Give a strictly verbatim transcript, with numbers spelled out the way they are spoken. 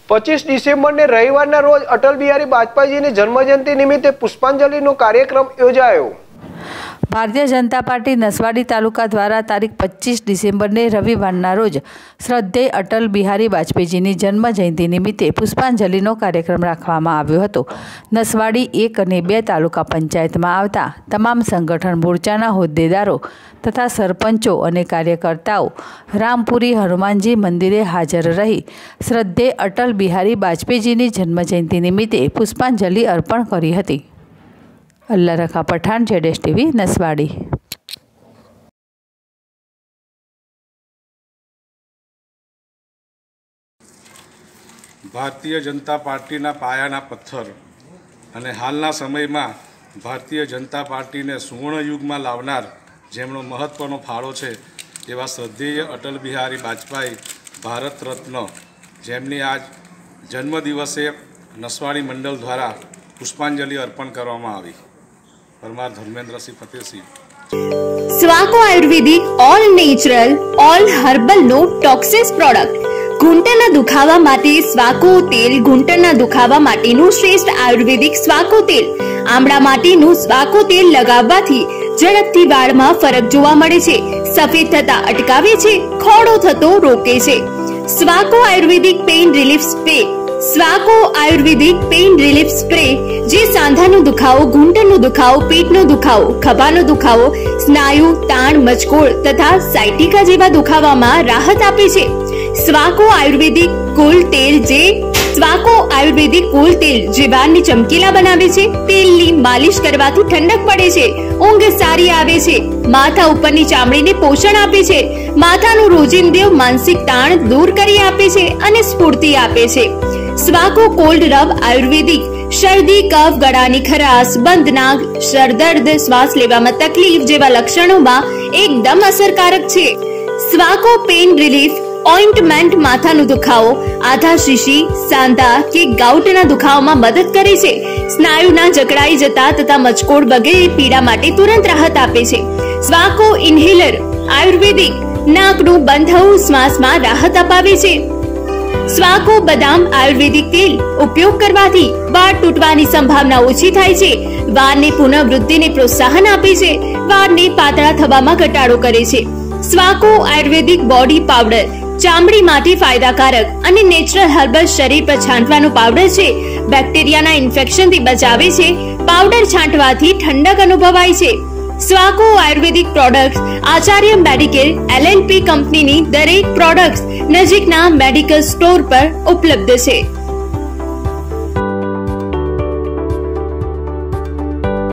पच्चीस डिसेम्बर ने रविवार रोज अटल बिहारी वाजपेयी ने जन्मजयंती निमित्ते पुष्पांजलि कार्यक्रम योजायो। भारतीय जनता पार्टी नसवाड़ी तालुका द्वारा तारीख पच्चीस डिसेम्बर ने रविवार रोज श्रद्धेय अटल बिहारी वाजपेयीनी जन्म जयंती निमित्ते पुष्पांजलिनो कार्यक्रम राखवामां आव्यो हतो। नसवाड़ी एक अने बे तालुका पंचायत में आवता तमाम संगठन मोर्चाना होद्देदारो तथा सरपंचों अने कार्यकर्ताओं रामपुरी हनुमानजी मंदिरे हाजर रही श्रद्धेय अटल बिहारी वाजपेयीनी जन्म जयंती निमित्ते पुष्पांजलि अर्पण करी हती। अल्लाह रखा पठान, जेडेस टीवी, नसवाड़ी। भारतीय जनता पार्टीना पायाना पत्थर अने हालना समय में भारतीय जनता पार्टी ने सुवर्ण युग में लावनार जेमनो महत्वनो फाळो छे एवा श्रद्धेय अटल बिहारी वाजपेयी भारत रत्न जेमनी आज जन्मदिवसे नसवाड़ी मंडल द्वारा पुष्पांजलि अर्पण करवामां आवी। Parmar Dharmendra Singh Fateh Singh. Swaco ayurvedic all natural all herbal no toxins product घूंटणना दुखावा माटे स्वाको तेल घूंटणना दुखावा माटेनुं श्रेष्ठ आयुर्वेदिक स्वाको तेल आमळा माटेनुं स्वाको तेल लगाववाथी झड़पथी वाळमां फरक जोवा मळे छे, सफेद थता अटकावे छे, खोड़ो थतो रोके छे। Swaco ayurvedic pain relief spray Swaco ayurvedic pain relief spray जे सांधानो दुखावो, घूंटणनो दुखावो, पेटनो दुखावो, खभानो दुखावो, स्नायु ताण, मचकोड़ तथा साइटिका जेवा दुखावामां राहत आपे छे। स्वाको आयुर्वेदिक कूल तेल जे स्वाको आयुर्वेदिक कूल तेल जे वाळने चमकीला बनावे छे। तेलनी मालिश करवाथी ठंडक पड़े छे, ऊंघ सारी आवे छे, माथा उपरनी चामડીને પોષણ આપે છે, માથાનું રોજિંદુ માનસિક તાણ દૂર કરી આપે છે અને સ્ફૂર્તિ આપે છે। स्वाको कोल्ड रब आयुर्वेदिक शरदी, कफ, गळानी खराश, बंध नाक, सरदर्द, श्वास लेवामां तकलीफ जेवा लक्षणोमां एकदम असरकारक छे। स्वाको पेन रिलीफ ऑइंटमेंट माथानो दुखावो, आधा शीशी, सांधा के गाउटना दुखावामां मदद करे छे। स्नायुना जकड़ाई जता तथा मचकोड़ वगैरे पीड़ा माटे तुरंत राहत आपे छे। स्वाको इन्हेलर आयुर्वेदिक नाकनु बंधाऊ श्वासमां राहत अपावे छे। स्वाको बदाम आयुर्वेदिक तेल उपयोग करवाथी वाળ તૂટવાની સંભાવના ઓછી થાય છે, વાળને પુનઃવૃદ્ધિને પ્રોત્સાહન આપે છે, વાળને પાતળા થવામાં ઘટાડો કરે છે। સ્વાકો આયુર્વેદિક બોડી પાવડર ચામડી માટે ફાયદાકારક અને નેચરલ હર્બલ શરીર પર છાંટવાનો પાવડર છે, બેક્ટેરિયાના ઇન્ફેક્શનથી બચાવે છે। પાવડર છાંટવાથી ઠંડક અનુભવાય છે। Swaco ayurvedic products Acharya medical L L P company दरेक प्रोडक्ट्स नजीकना मेडिकल स्टोर पर उपलब्ध है।